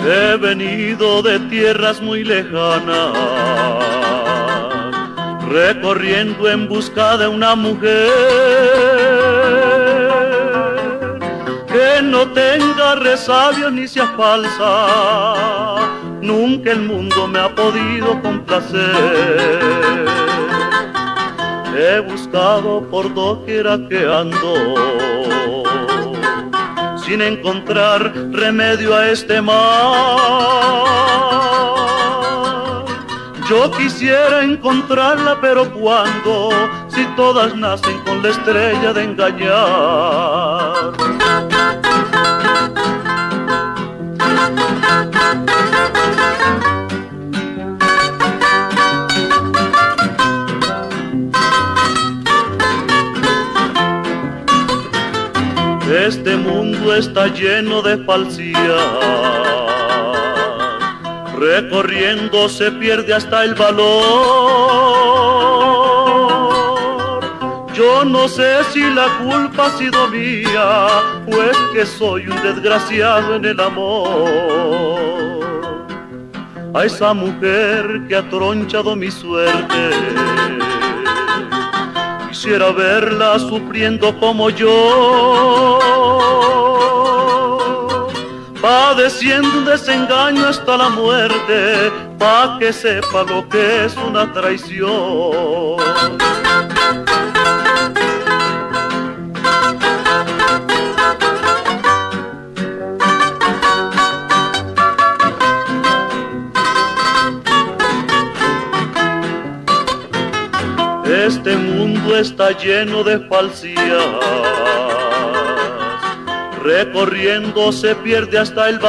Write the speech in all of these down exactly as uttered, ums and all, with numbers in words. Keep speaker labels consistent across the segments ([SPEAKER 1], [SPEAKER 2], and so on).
[SPEAKER 1] He venido de tierras muy lejanas, recorriendo en busca de una mujer que no tenga resabios ni sea falsa. Nunca el mundo me ha podido complacer. He buscado por doquiera que ando, sin encontrar remedio a este mal. Yo quisiera encontrarla, pero ¿cuándo? Si todas nacen con la estrella de engañar. Este mundo está lleno de falsidad, recorriendo se pierde hasta el valor. Yo no sé si la culpa ha sido mía, o es que soy un desgraciado en el amor. A esa mujer que ha tronchado mi suerte, quisiera verla sufriendo como yo, padeciendo un desengaño hasta la muerte, pa' que sepa lo que es una traición. Este mundo está lleno de falsidad, recorriendo se pierde hasta el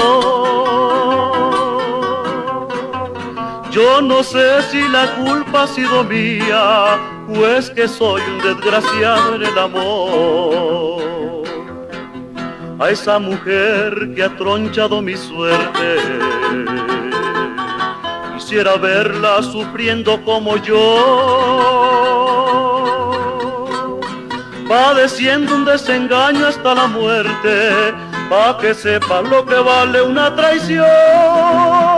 [SPEAKER 1] valor. Yo no sé si la culpa ha sido mía, o es que soy un desgraciado en el amor. A esa mujer que ha tronchado mi suerte, quisiera verla sufriendo como yo, padeciendo un desengaño hasta la muerte, pa' que sepa lo que vale una traición.